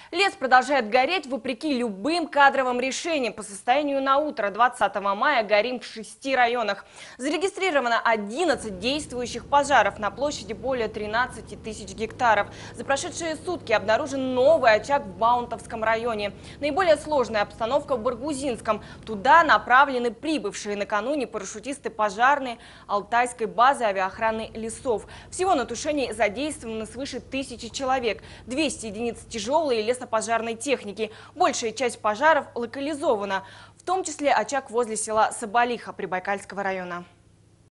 Лес продолжает гореть вопреки любым кадровым решениям. По состоянию на утро 20 мая горим в 6 районах. Зарегистрировано 11 действующих пожаров на площади более 13 тысяч гектаров. За прошедшие сутки обнаружен новый очаг в Баунтовском районе. Наиболее сложная обстановка в Баргузинском. Туда направлены прибывшие накануне парашютисты пожарной Алтайской базы авиаохраны лесов. Всего на тушении задействовано свыше 1000 человек, 200 единиц тяжелой и лесопожарной техники. Большая часть пожаров локализована, в том числе очаг возле села Соболиха Прибайкальского района.